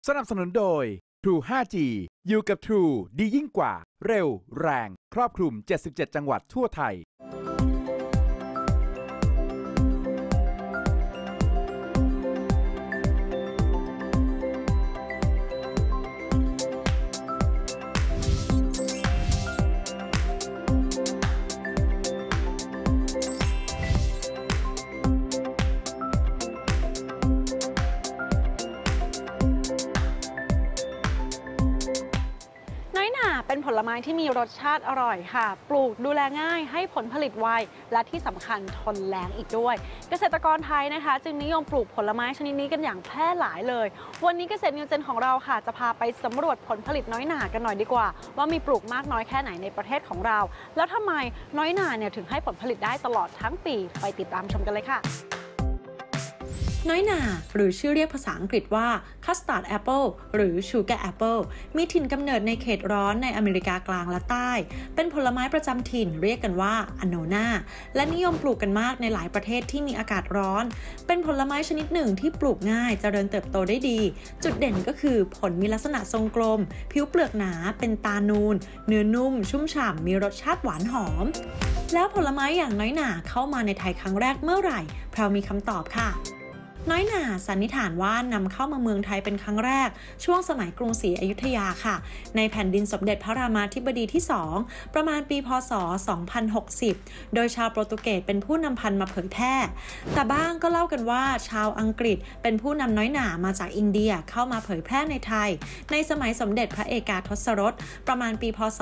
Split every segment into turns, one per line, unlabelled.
สนับสนุนโดย True 5G อยู่กับ True ดียิ่งกว่าเร็วแรงครอบคลุม77จังหวัดทั่วไทย
เป็นผลไม้ที่มีรสชาติอร่อยค่ะปลูกดูแลง่ายให้ผลผลิตไวและที่สำคัญทนแล้งอีกด้วยเกษตรกรไทยนะคะจึงนิยมปลูกผลไม้ชนิดนี้กันอย่างแพร่หลายเลยวันนี้เกษตรนิวเจนของเราค่ะจะพาไปสำรวจผลผลิตน้อยหน่ากันหน่อยดีกว่าว่ามีปลูกมากน้อยแค่ไหนในประเทศของเราแล้วทำไมน้อยหน่าเนี่ยถึงให้ผลผลิตได้ตลอดทั้งปีไปติดตามชมกันเลยค่ะ
น้อยหน่าหรือชื่อเรียกภาษาอังกฤษว่า custard apple หรือ sugar apple มีถิ่นกำเนิดในเขตร้อนในอเมริกากลางและใต้เป็นผลไม้ประจำถิ่นเรียกกันว่าอโนนาและนิยมปลูกกันมากในหลายประเทศที่มีอากาศร้อนเป็นผลไม้ชนิดหนึ่งที่ปลูกง่ายเจริญเติบโตได้ดีจุดเด่นก็คือผลมีลักษณะทรงกลมผิวเปลือกหนาเป็นตานูนเนื้อนุ่มชุ่มฉ่ำมีรสชาติหวานหอมแล้วผลไม้อย่างน้อยหน่าเข้ามาในไทยครั้งแรกเมื่อไหร่เรามีคำตอบค่ะน้อยหน่าสันนิษฐานว่านำเข้ามาเมืองไทยเป็นครั้งแรกช่วงสมัยกรุงศรีอยุธยาค่ะในแผ่นดินสมเด็จพระรามาธิบดีที่ 2ประมาณปีพ.ศ. 2060โดยชาวโปรตุเกสเป็นผู้นำพันธุ์มาเผยแพร่แต่บ้างก็เล่ากันว่าชาวอังกฤษเป็นผู้นำน้อยหน่ามาจากอินเดียเข้ามาเผยแพร่ในไทยในสมัยสมเด็จพระเอกาทศรสประมาณปีพ.ศ.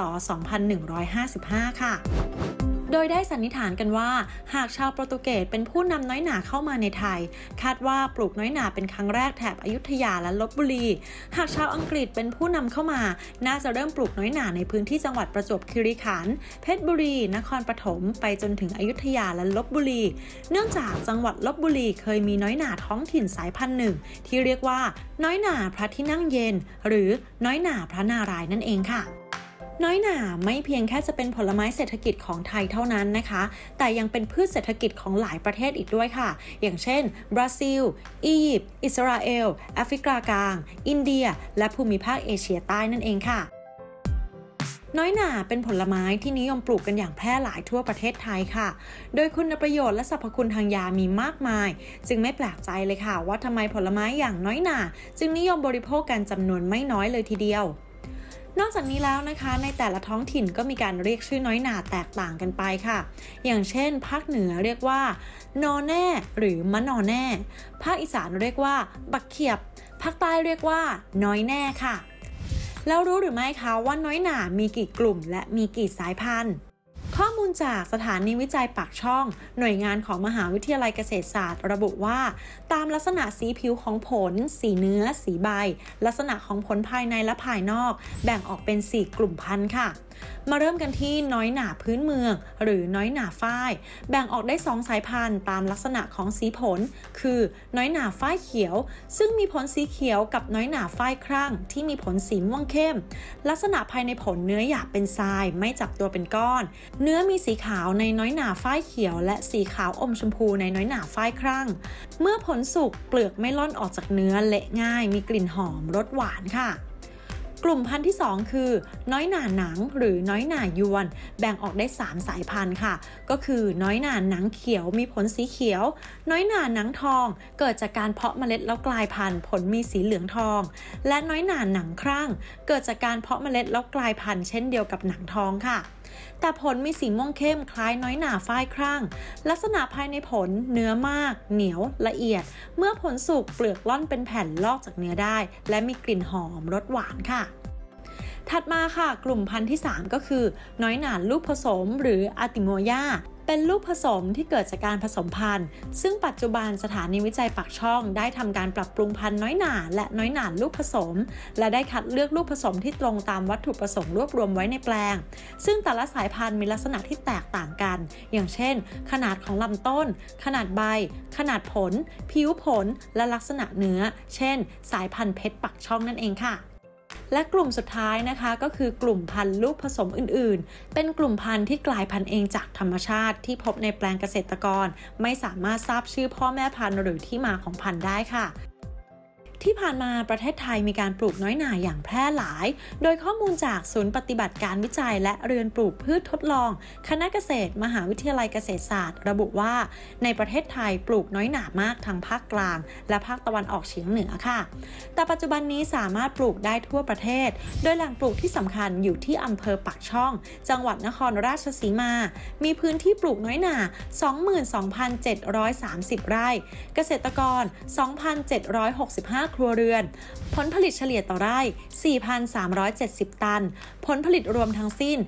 2155ค่ะโดยได้สันนิษฐานกันว่าหากชาวโปรตุเกสเป็นผู้นำน้อยหน่าเข้ามาในไทยคาดว่าปลูกน้อยหน่าเป็นครั้งแรกแถบอยุธยาและลพบุรีหากชาวอังกฤษเป็นผู้นำเข้ามาน่าจะเริ่มปลูกน้อยหน่าในพื้นที่จังหวัดประจวบคีรีขันธ์เพชรบุรีนครปฐมไปจนถึงอยุธยาและลพบุรีเนื่องจากจังหวัดลพบุรีเคยมีน้อยหน่าท้องถิ่นสายพันธุ์หนึ่งที่เรียกว่าน้อยหน่าพระที่นั่งเย็นหรือน้อยหน่าพระนารายณ์นั่นเองค่ะน้อยหน่าไม่เพียงแค่จะเป็นผลไม้เศรษฐกิจของไทยเท่านั้นนะคะแต่ยังเป็นพืชเศรษฐกิจของหลายประเทศอีกด้วยค่ะอย่างเช่นบราซิลอียิปต์อิสราเอลแอฟริกากลางอินเดียและภูมิภาคเอเชียใต้นั่นเองค่ะน้อยหน่าเป็นผลไม้ที่นิยมปลูกกันอย่างแพร่หลายทั่วประเทศไทยค่ะโดยคุณประโยชน์และสรรพคุณทางยามีมากมายจึงไม่แปลกใจเลยค่ะว่าทำไมผลไม้อย่างน้อยหน่าจึงนิยมบริโภคกันจำนวนไม่น้อยเลยทีเดียวนอกจากนี้แล้วนะคะในแต่ละท้องถิ่นก็มีการเรียกชื่อน้อยหน่าแตกต่างกันไปค่ะอย่างเช่นภาคเหนือเรียกว่านอแน่หรือมะนอแน่ภาคอีสานเรียกว่าบักเขียบภาคใต้เรียกว่าน้อยแน่ค่ะแล้วรู้หรือไม่คะว่าน้อยหน่ามีกี่กลุ่มและมีกี่สายพันธุ์ข้อมูลจากสถานีวิจัยปากช่องหน่วยงานของมหาวิทยาลัยเกษตรศาสตร์ระบุว่าตามลักษณะสีผิวของผลสีเนื้อสีใบลักษณะของผลภายในและภายนอกแบ่งออกเป็น4กลุ่มพันธุ์ค่ะมาเริ่มกันที่น้อยหน่าพื้นเมืองหรือน้อยหน่าฝ้ายแบ่งออกได้2สายพันธุ์ตามลักษณะของสีผลคือน้อยหน่าฝ้ายเขียวซึ่งมีผลสีเขียวกับน้อยหน่าฝ้ายครั่งที่มีผลสีม่วงเข้มลักษณะภายในผลเนื้อหยาบเป็นทรายไม่จับตัวเป็นก้อนเนื้อมีสีขาวในน้อยหน่าฝ้ายเขียวและสีขาวอมชมพูในน้อยหน่าฝ้ายครั่งเมื่อผลสุกเปลือกไม่ล่อนออกจากเนื้อเละง่ายมีกลิ่นหอมรสหวานค่ะกลุ่มพันธุ์ที่2คือน้อยหน่าหนังหรือน้อยหน่ายวนแบ่งออกได้3สายพันธุ์ค่ะก็คือน้อยหน่าหนังเขียวมีผลสีเขียวน้อยหน่าหนังทองเกิดจากการเพาะเมล็ดแล้วกลายพันธุ์ผลมีสีเหลืองทองและน้อยหน่าหนังครั่งเกิดจากการเพาะเมล็ดแล้วกลายพันธุ์เช่นเดียวกับหนังทองค่ะแต่ผลมีสีม่วงเข้มคล้ายน้อยหน่าฝ้ายครั่งลักษณะภายในผลเนื้อมากเหนียวละเอียดเมื่อผลสุกเปลือกล่อนเป็นแผ่นลอกจากเนื้อได้และมีกลิ่นหอมรสหวานค่ะถัดมาค่ะกลุ่มพันธุ์ที่3ก็คือน้อยหน่าลูกผสมหรืออาติโมยาเป็นลูกผสมที่เกิดจากการผสมพันธุ์ซึ่งปัจจุบันสถานีวิจัยปากช่องได้ทำการปรับปรุงพันธุ์น้อยหน่าและน้อยหน่าลูกผสมและได้คัดเลือกลูกผสมที่ตรงตามวัตถุประสงค์รวบรวมไว้ในแปลงซึ่งแต่ละสายพันธุ์มีลักษณะที่แตกต่างกันอย่างเช่นขนาดของลำต้นขนาดใบขนาดผลผิวผลและลักษณะเนื้อเช่นสายพันธุ์เพชรปากช่องนั่นเองค่ะและกลุ่มสุดท้ายนะคะก็คือกลุ่มพันธุ์ลูกผสมอื่นๆเป็นกลุ่มพันธุ์ที่กลายพันธุ์เองจากธรรมชาติที่พบในแปลงเกษตรกรไม่สามารถทราบชื่อพ่อแม่พันธุ์หรือที่มาของพันธุ์ได้ค่ะที่ผ่านมาประเทศไทยมีการปลูกน้อยหน่าอย่างแพร่หลายโดยข้อมูลจากศูนย์ปฏิบัติการวิจัยและเรือนปลูกพืชทดลองคณะเกษตรมหาวิทยาลัยเกษตรศาสตร์ระบุว่าในประเทศไทยปลูกน้อยหน่ามากทั้งภาคกลางและภาคตะวันออกเฉียงเหนือค่ะแต่ปัจจุบันนี้สามารถปลูกได้ทั่วประเทศโดยแหล่งปลูกที่สำคัญอยู่ที่อำเภอปากช่องจังหวัดนครราชสีมามีพื้นที่ปลูกน้อยหน่า 22,730 ไร่เกษตรกร 2,765 ครัวเรือนผลผลิตเฉลี่ยต่อไร่ 4,370 ตันผลผลิตรวมทั้งสิ้น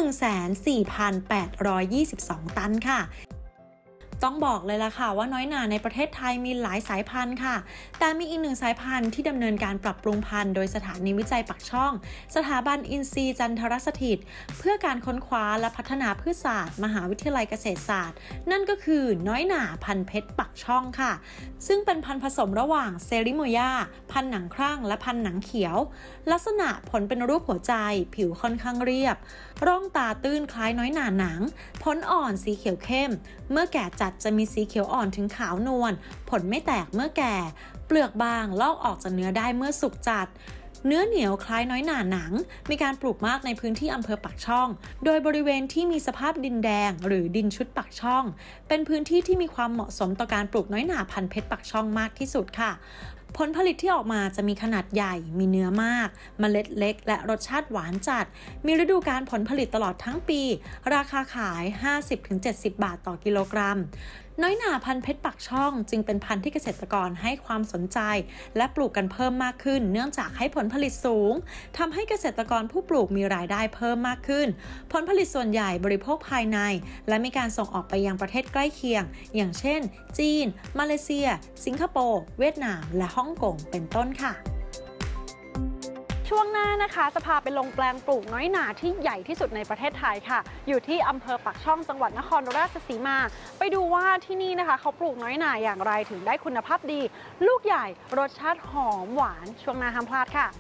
14,822 ตันค่ะต้องบอกเลยล่ะค่ะว่าน้อยหน่าในประเทศไทยมีหลายสายพันธุ์ค่ะแต่มีอีกหนึ่งสายพันธุ์ที่ดำเนินการปรับปรุงพันธุ์โดยสถานีวิจัยปากช่องสถาบันอินทรีย์จันทรสถิตเพื่อการค้นคว้าและพัฒนาพืชศาสตร์มหาวิทยาลัยเกษตรศาสตร์นั่นก็คือน้อยหน่าพันธุ์เพชรปากช่องค่ะซึ่งเป็นพันธุ์ผสมระหว่างเซริโมยาพันธุ์หนังครั่งและพันธุ์หนังเขียวลักษณะผลเป็นรูปหัวใจผิวค่อนข้างเรียบร่องตาตื้นคล้ายน้อยหน่าหนังผลอ่อนสีเขียวเข้มเมื่อแก่จัดจะมีสีเขียวอ่อนถึงขาวนวลผลไม่แตกเมื่อแก่เปลือกบางลอกออกจากเนื้อได้เมื่อสุกจัดเนื้อเหนียวคล้ายน้อยหน่าหนังมีการปลูกมากในพื้นที่อำเภอปากช่องโดยบริเวณที่มีสภาพดินแดงหรือดินชุดปากช่องเป็นพื้นที่ที่มีความเหมาะสมต่อการปลูกน้อยหน่าพันธุ์เพชรปากช่องมากที่สุดค่ะผลผลิตที่ออกมาจะมีขนาดใหญ่มีเนื้อมากเมล็ดเล็กและรสชาติหวานจัดมีฤดูกาลผลผลิตตลอดทั้งปีราคาขาย 50-70 บาทต่อกิโลกรัมน้อยหน่าพันธุ์เพชรปากช่องจึงเป็นพันธุ์ที่เกษตรกรให้ความสนใจและปลูกกันเพิ่มมากขึ้นเนื่องจากให้ผลผลิตสูงทำให้เกษตรกรผู้ปลูกมีรายได้เพิ่มมากขึ้นผลผลิตส่วนใหญ่บริโภคภายในและมีการส่งออกไปยังประเทศใกล้เคียงอย่างเช่นจีนมาเลเซียสิงคโปร์เวียดนามและฮ่องกงเป็นต้นค่ะ
ช่วงหน้านะคะจะพาไปลงแปลงปลูกน้อยหน่าที่ใหญ่ที่สุดในประเทศไทยค่ะอยู่ที่อำเภอปากช่องจังหวัดนครราชสีมาไปดูว่าที่นี่นะคะเขาปลูกน้อยหน่าอย่างไรถึงได้คุณภาพดีลูกใหญ่รสชาติหอมหวานช่วงหน้าห้ามพลาดค่ะ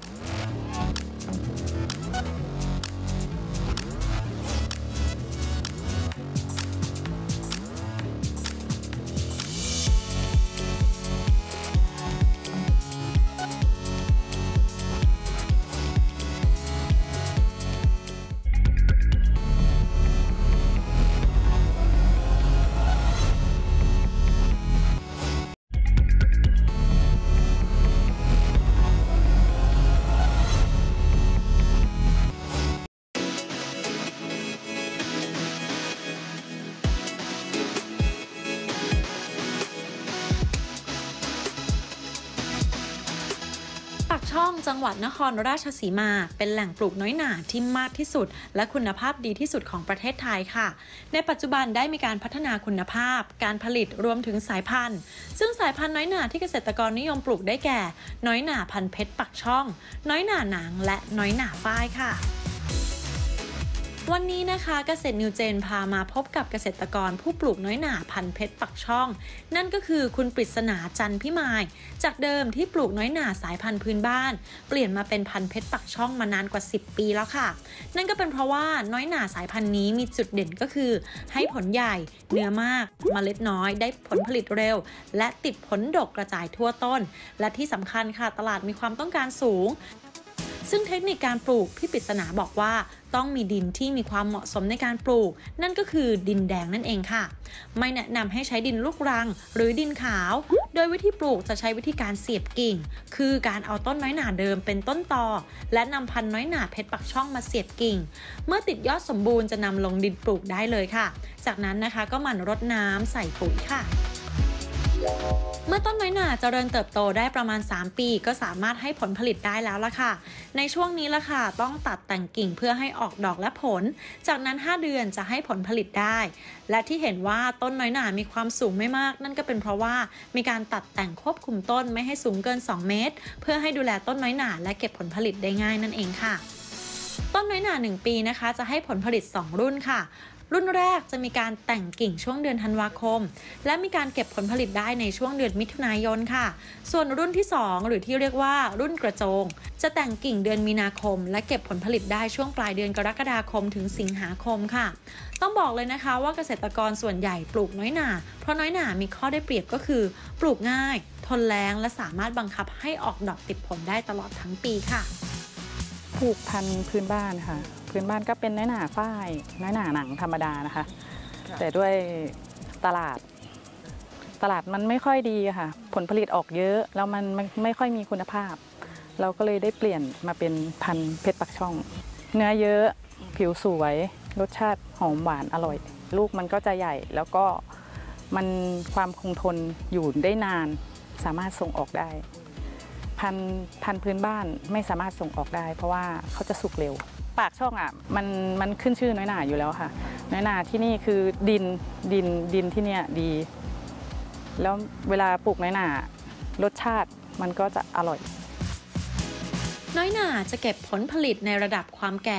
ช่องจังหวัดนครราชสีมาเป็นแหล่งปลูกน้อยหน่าที่มากที่สุดและคุณภาพดีที่สุดของประเทศไทยค่ะในปัจจุบันได้มีการพัฒนาคุณภาพการผลิตรวมถึงสายพันธุ์ซึ่งสายพันธุ์น้อยหน่าที่เกษตรกรนิยมปลูกได้แก่น้อยหน่าพันธุ์เพชรปากช่องน้อยหน่าหนังและน้อยหน่าฝ้ายค่ะวันนี้นะคะเกษตรนิวเจนพามาพบกับเกษตรกรผู้ปลูกน้อยหน่าพันธุ์เพชรปักช่องนั่นก็คือคุณปริศนาจันทร์พิมายจากเดิมที่ปลูกน้อยหน่าสายพันธุ์พื้นบ้านเปลี่ยนมาเป็นพันธุ์เพชรปักช่องมานานกว่า10 ปีแล้วค่ะนั่นก็เป็นเพราะว่าน้อยหน่าสายพันธุ์นี้มีจุดเด่นก็คือให้ผลใหญ่เนื้อมากเมล็ดน้อยได้ผลผลิตเร็วและติดผลดกกระจายทั่วต้นและที่สำคัญค่ะตลาดมีความต้องการสูงซึ่งเทคนิคการปลูกพี่ปริศนาบอกว่าต้องมีดินที่มีความเหมาะสมในการปลูกนั่นก็คือดินแดงนั่นเองค่ะไม่แนะนำให้ใช้ดินลูกรังหรือดินขาวโดยวิธีปลูกจะใช้วิธีการเสียบกิ่งคือการเอาต้นน้อยหน่าเดิมเป็นต้นตอและนำพันธุ์น้อยหน่าเพชรปักช่องมาเสียบกิ่งเมื่อติดยอดสมบูรณ์จะนำลงดินปลูกได้เลยค่ะจากนั้นนะคะก็หมั่นรดน้ำใส่ปุ๋ยค่ะเมื่อต้นน้อยหน่าเจริญเติบโตได้ประมาณ3 ปีก็สามารถให้ผลผลิตได้แล้วล่ะค่ะในช่วงนี้ล่ะค่ะต้องตัดแต่งกิ่งเพื่อให้ออกดอกและผลจากนั้น5 เดือนจะให้ผลผลิตได้และที่เห็นว่าต้นน้อยหน่ามีความสูงไม่มากนั่นก็เป็นเพราะว่ามีการตัดแต่งควบคุมต้นไม่ให้สูงเกิน2 เมตรเพื่อให้ดูแลต้นน้อยหน่าและเก็บผลผลิตได้ง่ายนั่นเองค่ะต้นน้อยหน่า1 ปีนะคะจะให้ผลผลิต2 รุ่นค่ะรุ่นแรกจะมีการแต่งกิ่งช่วงเดือนธันวาคมและมีการเก็บผลผลิตได้ในช่วงเดือนมิถุนายนค่ะส่วนรุ่นที่2หรือที่เรียกว่ารุ่นกระโจงจะแต่งกิ่งเดือนมีนาคมและเก็บผลผลิตได้ช่วงปลายเดือนกรกฎาคมถึงสิงหาคมค่ะต้องบอกเลยนะคะว่าเกษตรกรส่วนใหญ่ปลูกน้อยหน่าเพราะน้อยหน่ามีข้อได้เปรียบก็คือปลูกง่ายทนแล้งและสามารถบังคับให้ออกดอกติดผลได้ตลอดทั้งปีค่ะ
ปลูกพันธุ์พื้นบ้านค่ะพื้นบ้านก็เป็นน้อยหน่าฝ้ายน้อยหน่าหนังธรรมดานะคะแต่ด้วยตลาดมันไม่ค่อยดีค่ะผลผลิตออกเยอะแล้วมันไม่ค่อยมีคุณภาพเราก็เลยได้เปลี่ยนมาเป็นพันธุ์เพชรปักช่องเนื้อเยอะผิวสวยรสชาติหอมหวานอร่อยลูกมันก็จะใหญ่แล้วก็มันความคงทนอยู่ได้นานสามารถส่งออกได้พันธุ์พื้นบ้านไม่สามารถส่งออกได้เพราะว่าเขาจะสุกเร็วปากช่องอ่ะมันขึ้นชื่อน้อยหน่าอยู่แล้วค่ะน้อยหน่าที่นี่คือดินที่เนี่ยดีแล้วเวลาปลูกน้อยหน่ารสชาติมันก็จะอร่อย
น้อยหน่าจะเก็บผลผลิตในระดับความแก่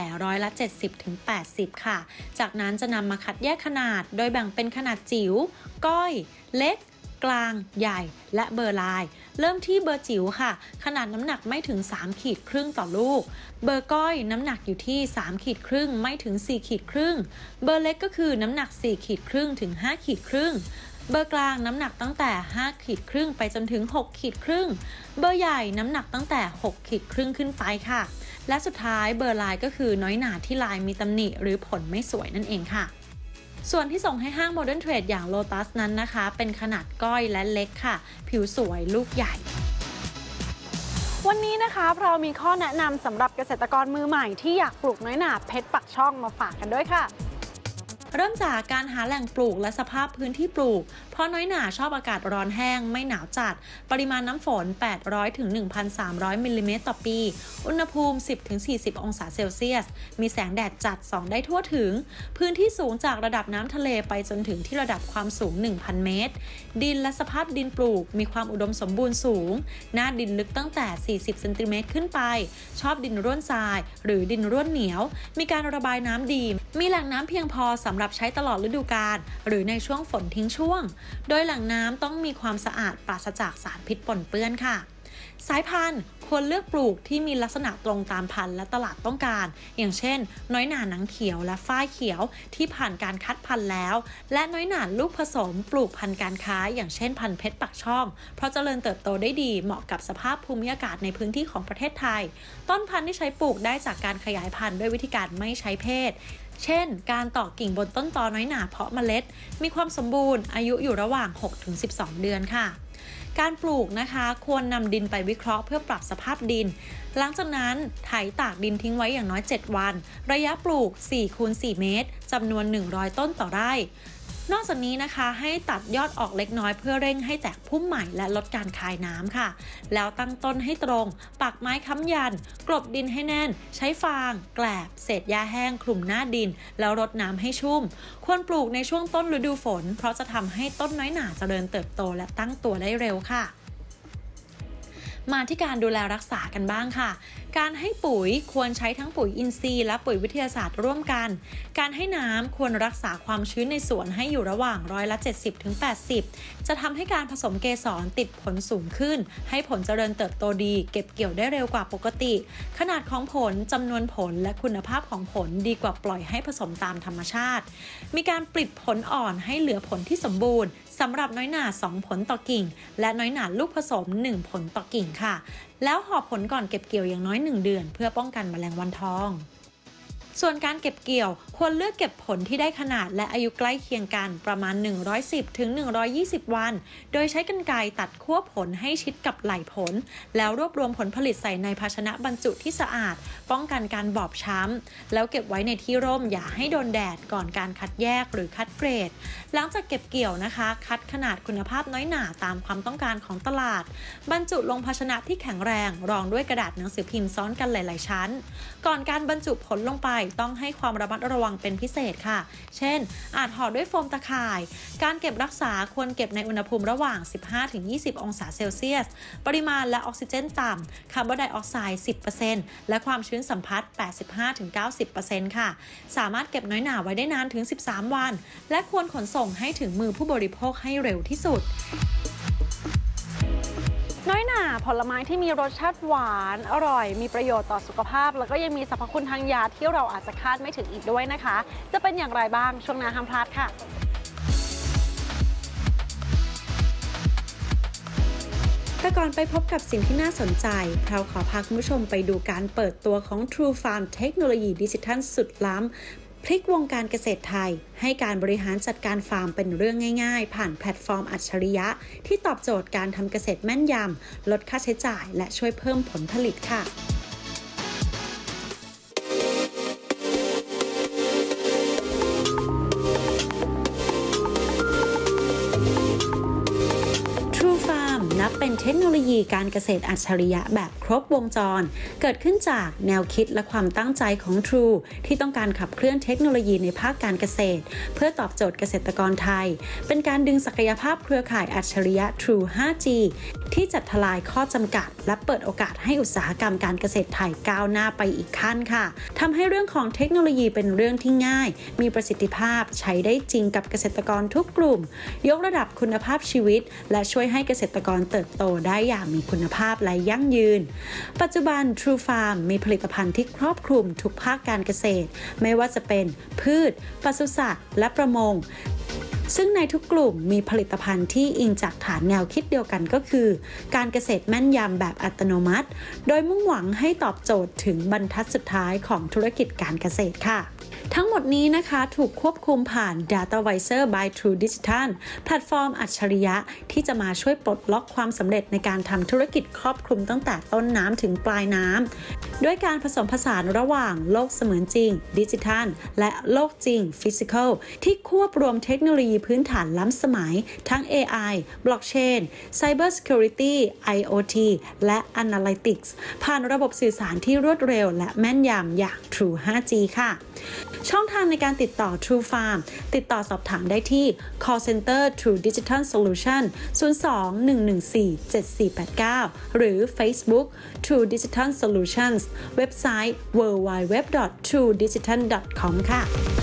70-80%ค่ะจากนั้นจะนำมาคัดแยกขนาดโดยแบ่งเป็นขนาดจิ๋วก้อยเล็กกลางใหญ่และเบอร์ลายเริ่มที่เบอร์จิ๋วค่ะขนาดน้ำหนักไม่ถึง3ขีดครึ่งต่อลูกเบอร์ก้อยน้ำหนักอยู่ที่3ขีดครึ่งไม่ถึง4ขีดครึ่งเบอร์เล็กก็คือน้ำหนัก4ขีดครึ่งถึง5ขีดครึ่งเบอร์กลางน้ำหนักตั้งแต่5ขีดครึ่งไปจนถึง6ขีดครึ่งเบอร์ใหญ่น้ำหนักตั้งแต่6ขีดครึ่งขึ้นไปค่ะและสุดท้ายเบอร์ลายก็คือน้อยหน่าที่ลายมีตำหนิหรือผลไม่สวยนั่นเองค่ะส่วนที่ส่งให้ห้าง Modern Trade อย่าง Lotus นั้นนะคะเป็นขนาดก้อยและเล็กค่ะผิวสวยลูกใหญ่
วันนี้นะคะเรามีข้อแนะนำสำหรับเกษตรกรมือใหม่ที่อยากปลูกน้อยหน่าเพชรปักช่องมาฝากกันด้วยค่ะ
เริ่มจากการหาแหล่งปลูกและสภาพพื้นที่ปลูกเพราะน้อยหน่าชอบอากาศร้อนแห้งไม่หนาวจัดปริมาณน้ำฝน 800-1,300 มิลลิเมตรต่อปีอุณหภูมิ 10-40 องศาเซลเซียสมีแสงแดดจัดส่องได้ทั่วถึงพื้นที่สูงจากระดับน้ำทะเลไปจนถึงที่ระดับความสูง 1,000 เมตรดินและสภาพดินปลูกมีความอุดมสมบูรณ์สูงหน้าดินลึกตั้งแต่40เซนติเมตรขึ้นไปชอบดินร่วนทรายหรือดินร่วนเหนียวมีการระบายน้ำดีมีแหล่งน้ำเพียงพอสำหรับใช้ตลอดฤดูกาลหรือในช่วงฝนทิ้งช่วงโดยแหล่งน้ำต้องมีความสะอาดปราศจากสารพิษปนเปื้อนค่ะสายพันธุ์ควรเลือกปลูกที่มีลักษณะตรงตามพันธุ์และตลาดต้องการอย่างเช่นน้อยหน่าหนังเขียวและฝ้ายเขียวที่ผ่านการคัดพันธุ์แล้วและน้อยหน่าลูกผสมปลูกพันธุ์การค้าอย่างเช่นพันธุ์เพชรปักช่องเพราะเจริญเติบโตได้ดีเหมาะกับสภาพภูมิอากาศในพื้นที่ของประเทศไทยต้นพันธุ์ที่ใช้ปลูกได้จากการขยายพันธุ์ด้วยวิธีการไม่ใช้เพศเช่นการต่อกิ่งบนต้นตอน้อยหน่าเพาะเมล็ดมีความสมบูรณ์อายุอยู่ระหว่าง 6-12 เดือนค่ะการปลูกนะคะควรนำดินไปวิเคราะห์เพื่อปรับสภาพดินหลังจากนั้นไถตากดินทิ้งไว้อย่างน้อย7วันระยะปลูก 4x4 เมตรจำนวน100ต้นต่อไร่นอกจากนี้นะคะให้ตัดยอดออกเล็กน้อยเพื่อเร่งให้แตกพุ่มใหม่และลดการคายน้ำค่ะแล้วตั้งต้นให้ตรงปักไม้ค้ำยันกลบดินให้แน่นใช้ฟางแกลบเศษหญ้าแห้งคลุมหน้าดินแล้วรดน้ำให้ชุ่มควรปลูกในช่วงต้นฤดูฝนเพราะจะทำให้ต้นน้อยหน่าเจริญเติบโตและตั้งตัวได้เร็วค่ะมาที่การดูแลรักษากันบ้างค่ะการให้ปุ๋ยควรใช้ทั้งปุ๋ยอินทรีย์และปุ๋ยวิทยาศาสตร์ร่วมกันการให้น้ำควรรักษาความชื้นในสวนให้อยู่ระหว่าง70-80%จะทำให้การผสมเกสรติดผลสูงขึ้นให้ผลเจริญเติบโตดีเก็บเกี่ยวได้เร็วกว่าปกติขนาดของผลจำนวนผลและคุณภาพของผลดีกว่าปล่อยให้ผสมตามธรรมชาติมีการปลิดผลอ่อนให้เหลือผลที่สมบูรณ์สำหรับน้อยหน่า2ผลต่อกิ่งและน้อยหน่าลูกผสม1ผลต่อกิ่งค่ะแล้วห่อผลก่อนเก็บเกี่ยวอย่างน้อย1เดือนเพื่อป้องกันแมลงวันทองส่วนการเก็บเกี่ยวควรเลือกเก็บผลที่ได้ขนาดและอายุใกล้เคียงกันประมาณ110-120 วันโดยใช้กรรไกรตัดขั้วผลให้ชิดกับไหล่ผลแล้วรวบรวมผลผลิตใส่ในภาชนะบรรจุที่สะอาดป้องกันการบอบช้ำแล้วเก็บไว้ในที่ร่มอย่าให้โดนแดดก่อนการคัดแยกหรือคัดเกรดหลังจากเก็บเกี่ยวนะคะคัดขนาดคุณภาพน้อยหน่าตามความต้องการของตลาดบรรจุลงภาชนะที่แข็งแรงรองด้วยกระดาษหนังสือพิมพ์ซ้อนกันหลายๆชั้นก่อนการบรรจุผลลงไปต้องให้ความระมัดระวังเป็นพิเศษค่ะเช่นอาจห่อด้วยโฟมตะข่ายการเก็บรักษาควรเก็บในอุณหภูมิระหว่าง 15-20 องศาเซลเซียสปริมาณและออกซิเจนต่ำคาร์บอนไดออกไซด์ 10% และความชื้นสัมผัส 85-90% ค่ะสามารถเก็บน้อยหน่าไว้ได้นานถึง 13 วันและควรขนส่งให้ถึงมือผู้บริโภคให้เร็วที่สุด
น้อยหน่าผลไม้ที่มีรสชาติหวานอร่อยมีประโยชน์ต่อสุขภาพแล้วก็ยังมีสรรพคุณทางยาที่เราอาจจะคาดไม่ถึงอีกด้วยนะคะจะเป็นอย่างไรบ้างช่วงหน้าห้ามพลาดค่ะ
แต่ก่อนไปพบกับสิ่งที่น่าสนใจเราขอพาคุณผู้ชมไปดูการเปิดตัวของ True Farm เทคโนโลยีดิจิทัลสุดล้ำพลิกวงการเกษตรไทยให้การบริหารจัดการฟาร์มเป็นเรื่องง่ายๆผ่านแพลตฟอร์มอัจฉริยะที่ตอบโจทย์การทำเกษตรแม่นยำลดค่าใช้จ่ายและช่วยเพิ่มผลผลิตค่ะนับเป็นเทคโนโลยีการเกษตรอัจฉริยะแบบครบวงจรเกิดขึ้นจากแนวคิดและความตั้งใจของ True ที่ต้องการขับเคลื่อนเทคโนโลยีในภาคการเกษตรเพื่อตอบโจทย์เกษตรกรไทยเป็นการดึงศักยภาพเครือข่ายอัจฉริยะ True 5G ที่จัดทลายข้อจำกัดและเปิดโอกาสให้อุตสาหกรรมการเกษตรไทยก้าวหน้าไปอีกขั้นค่ะทำให้เรื่องของเทคโนโลยีเป็นเรื่องที่ง่ายมีประสิทธิภาพใช้ได้จริงกับเกษตรกรทุกกลุ่มยกระดับคุณภาพชีวิตและช่วยให้เกษตรกรเติบโตได้อย่างมีคุณภาพและยั่งยืนปัจจุบัน True Farm มีผลิตภัณฑ์ที่ครอบคลุมทุกภาคการเกษตรไม่ว่าจะเป็นพืชปศุสัตว์และประมงซึ่งในทุกกลุ่มมีผลิตภัณฑ์ที่อิงจากฐานแนวคิดเดียวกันก็คือการเกษตรแม่นยำแบบอัตโนมัติโดยมุ่งหวังให้ตอบโจทย์ถึงบรรทัดสุดท้ายของธุรกิจการเกษตรค่ะทั้งหมดนี้นะคะถูกควบคุมผ่าน DataVisor by True Digital แพลตฟอร์มอัจฉริยะที่จะมาช่วยปลดล็อกความสำเร็จในการทำธุรกิจครอบคลุมตั้งแต่ต้นน้ำถึงปลายน้ำด้วยการผสมผสานระหว่างโลกเสมือนจริงดิจิทัลและโลกจริงฟิสิกอลที่ควบรวมเทคโนโลยีพื้นฐานล้ำสมัยทั้ง AI Blockchain Cyber Security IoT และ Analytics ผ่านระบบสื่อสารที่รวดเร็วและแม่นยำอย่าง True 5G ค่ะช่องทางในการติดต่อ True Farm ติดต่อสอบถามได้ที่ Call Center True Digital Solution 02-114-7489 หรือ Facebook True Digital Solutions เว็บไซต์ www.truedigital.com ค่ะ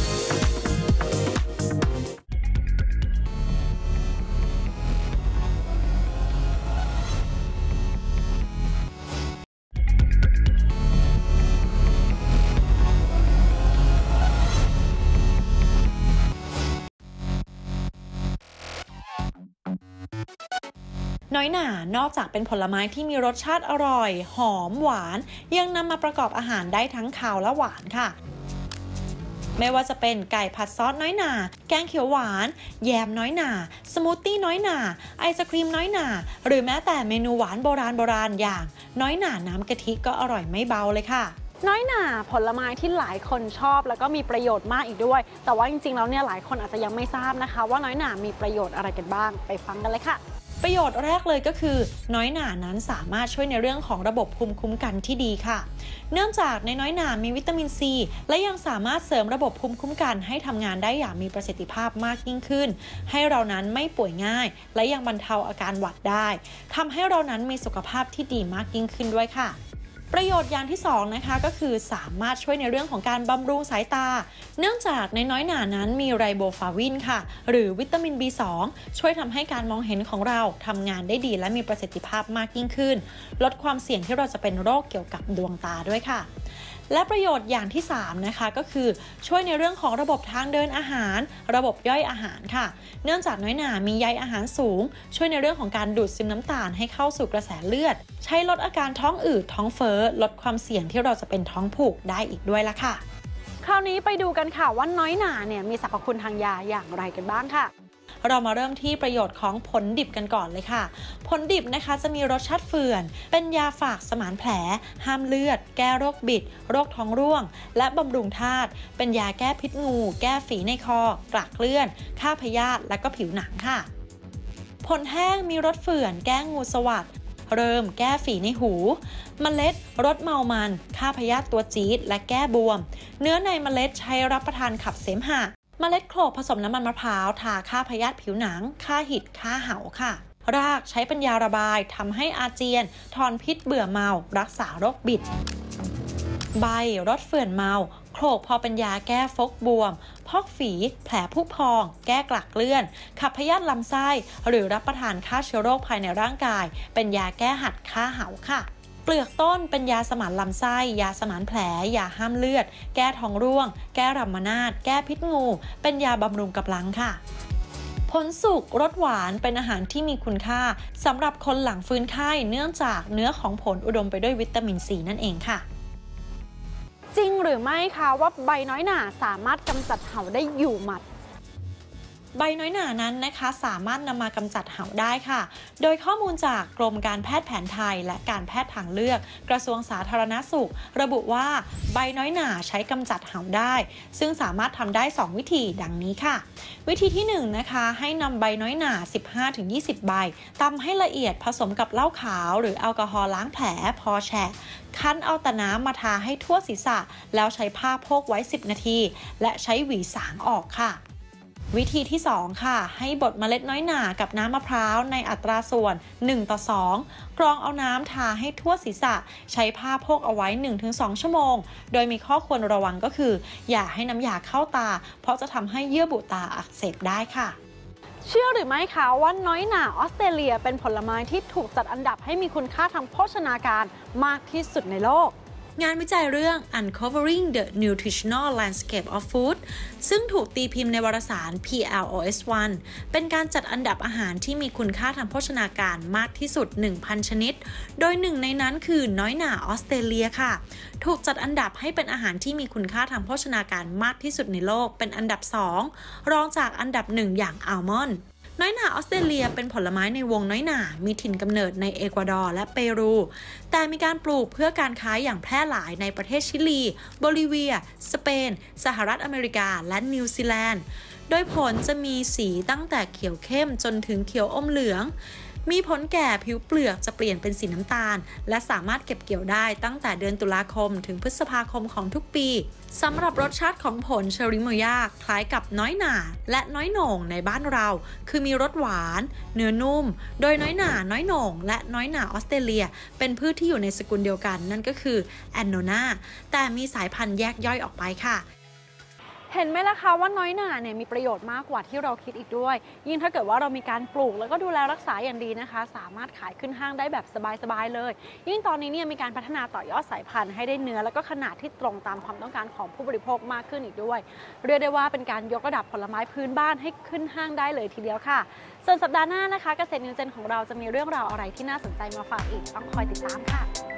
น้อยหน่านอกจากเป็นผลไม้ที่มีรสชาติอร่อยหอมหวานยังนำมาประกอบอาหารได้ทั้งคาวและหวานค่ะไม่ว่าจะเป็นไก่ผัดซอสน้อยหน่าแกงเขียวหวานแยมน้อยหน่าสมูทตี้น้อยหน่าไอศครีมน้อยหน่าหรือแม้แต่เมนูหวานโบราณอย่างน้อยหน่าน้ำกะทิก็อร่อยไม่เบาเลยค่ะ
น้อยหน่าผลไม้ที่หลายคนชอบแล้วก็มีประโยชน์มากอีกด้วยแต่ว่าจริงๆแล้วเนี่ยหลายคนอาจจะยังไม่ทราบนะคะว่าน้อยหน่ามีประโยชน์อะไรกันบ้างไปฟังกันเลยค่ะ
ประโยชน์แรกเลยก็คือน้อยหน่านั้นสามารถช่วยในเรื่องของระบบภูมิคุ้มกันที่ดีค่ะเนื่องจากในน้อยหน่ามีวิตามินซีและยังสามารถเสริมระบบภูมิคุ้มกันให้ทำงานได้อย่างมีประสิทธิภาพมากยิ่งขึ้นให้เรานั้นไม่ป่วยง่ายและยังบรรเทาอาการหวัดได้ทำให้เรานั้นมีสุขภาพที่ดีมากยิ่งขึ้นด้วยค่ะประโยชน์อย่างที่2นะคะก็คือสามารถช่วยในเรื่องของการบำรุงสายตาเนื่องจากในน้อยหน่านั้นมีไรโบฟลาวินค่ะหรือวิตามิน B2 ช่วยทำให้การมองเห็นของเราทำงานได้ดีและมีประสิทธิภาพมากยิ่งขึ้นลดความเสี่ยงที่เราจะเป็นโรคเกี่ยวกับดวงตาด้วยค่ะและประโยชน์อย่างที่3นะคะก็คือช่วยในเรื่องของระบบทางเดินอาหารระบบย่อยอาหารค่ะเนื่องจากน้อยหน่ามีใยอาหารสูงช่วยในเรื่องของการดูดซึมน้ำตาลให้เข้าสู่กระแสเลือดใช้ลดอาการท้องอืดท้องเฟ้อลดความเสี่ยงที่เราจะเป็นท้องผูกได้อีกด้วยละค่ะ
คราวนี้ไปดูกันค่ะว่าน้อยหน่าเนี่ยมีสรรพคุณทางยาอย่างไรกันบ้างค่ะ
เรามาเริ่มที่ประโยชน์ของผลดิบกันก่อนเลยค่ะผลดิบนะคะจะมีรสชาติเฟื่อนเป็นยาฝากสมานแผลห้ามเลือดแก้โรคบิดโรคท้องร่วงและบำรุงธาตุเป็นยาแก้พิษงูแก้ฝีในคอกระเกลื่อนฆ่าพยาธิและก็ผิวหนังค่ะผลแห้งมีรสเฟื่อนแก้งูสวัสดเริ่มแก้ฝีในหูเมล็ดรสเมามันฆ่าพยาธิตัวจี๊ดและแก้บวมเนื้อในเมล็ดใช้รับประทานขับเสมหะเมล็ดโขลกผสมน้ำมันมะพร้าวทาฆ่าพยาธิผิวหนังฆ่าหิดฆ่าเห่าค่ะรากใช้เป็นยาระบายทำให้อาเจียนถอนพิษเบื่อเมารักษาโรคบิดใบรสเฟื่อนเมาโขลกพอเป็นยาแก้ฟกบวมพอกฝีแผลผุพองแก้กลักเกลื่อนขับพยาธิลำไส้หรือรับประทานฆ่าเชื้อโรคภายในร่างกายเป็นยาแก้หัดฆ่าเห่าค่ะเปลือกต้นเป็นยาสมานลำไส้ยาสมานแผลยาห้ามเลือดแก้ท้องร่วงแก้รัมมานาถแก้พิษงูเป็นยาบำรุงกำลังค่ะผลสุกรสหวานเป็นอาหารที่มีคุณค่าสำหรับคนหลังฟื้นไข้เนื่องจากเนื้อของผลอุดมไปด้วยวิตามินซีนั่นเองค่ะ
จริงหรือไม่คะว่าใบน้อยหน่าสามารถกำจัดเห่าได้อยู่หมัด
ใบน้อยหน่านั้นนะคะสามารถนำมากำจัดเห่าได้ค่ะโดยข้อมูลจากกรมการแพทย์แผนไทยและการแพทย์ทางเลือกกระทรวงสาธารณสุขระบุว่าใบน้อยหน่าใช้กำจัดเห่าได้ซึ่งสามารถทำได้2วิธีดังนี้ค่ะวิธีที่1นะคะให้นำใบน้อยหน่า 15-20 ใบตำให้ละเอียดผสมกับเหล้าขาวหรือแอลกอฮอล์ล้างแผลพอแฉะคั้นเอาแต่น้ำมาทาให้ทั่วศีรษะแล้วใช้ผ้าโพกไว้10 นาทีและใช้หวีสางออกค่ะวิธีที่2ค่ะให้บดเมล็ดน้อยหน่ากับน้ำมะพร้าวในอัตราส่วน1:2กรองเอาน้ำทาให้ทั่วศีรษะใช้ผ้าโพกเอาไว้ 1-2 ชั่วโมงโดยมีข้อควรระวังก็คืออย่าให้น้ำยาเข้าตาเพราะจะทำให้เยื่อบุตาอักเสบได้ค่ะ
เชื่อหรือไม่คะว่าน้อยหน่าออสเตรเลียเป็นผลไม้ที่ถูกจัดอันดับให้มีคุณค่าทางโภชนาการมากที่สุดในโลก
งานวิจัยเรื่อง Uncovering the Nutritional Landscape of Food ซึ่งถูกตีพิมพ์ในวารสาร PLOS One เป็นการจัดอันดับอาหารที่มีคุณค่าทางโภชนาการมากที่สุด 1,000 ชนิดโดยหนึ่งในนั้นคือน้อยหน่าออสเตรเลียค่ะถูกจัดอันดับให้เป็นอาหารที่มีคุณค่าทางโภชนาการมากที่สุดในโลกเป็นอันดับ2รองจากอันดับ1อย่างอัลมอนด์น้อยหน่าออสเตรเลียเป็นผลไม้ในวงน้อยหน่ามีถิ่นกำเนิดในเอกวาดอร์และเปรูแต่มีการปลูกเพื่อการค้าอย่างแพร่หลายในประเทศชิลีโบลิเวียสเปนสหรัฐอเมริกาและนิวซีแลนด์โดยผลจะมีสีตั้งแต่เขียวเข้มจนถึงเขียวอมเหลืองมีผลแก่ผิวเปลือกจะเปลี่ยนเป็นสีน้ำตาลและสามารถเก็บเกี่ยวได้ตั้งแต่เดือนตุลาคมถึงพฤษภาคมของทุกปีสำหรับรสชาติของผลเชอริโมยาคล้ายกับน้อยหน่าและน้อยโหน่งในบ้านเราคือมีรสหวานเนื้อนุ่มโดยน้อยหน่าน้อยโหน่งและน้อยหน่าออสเตรเลียเป็นพืชที่อยู่ในสกุลเดียวกันนั่นก็คือแอนโนนาแต่มีสายพันธุ์แยกย่อยออกไปค่ะ
เห็นไหมล่ะคะว่าน้อยหน่าเนี่ยมีประโยชน์มากกว่าที่เราคิดอีกด้วยยิ่งถ้าเกิดว่าเรามีการปลูกแล้วก็ดูแลรักษาอย่างดีนะคะสามารถขายขึ้นห้างได้แบบสบายๆเลยยิ่งตอนนี้เนี่ยมีการพัฒนาต่อยอดสายพันธุ์ให้ได้เนื้อแล้วก็ขนาดที่ตรงตามความต้องการของผู้บริโภคมากขึ้นอีกด้วยเรียกได้ว่าเป็นการยกระดับผลไม้พื้นบ้านให้ขึ้นห้างได้เลยทีเดียวค่ะส่วนสัปดาห์หน้านะคะเกษตรนิวเจนของเราจะมีเรื่องราวอะไรที่น่าสนใจมาฝากอีกต้องคอยติดตามค่ะ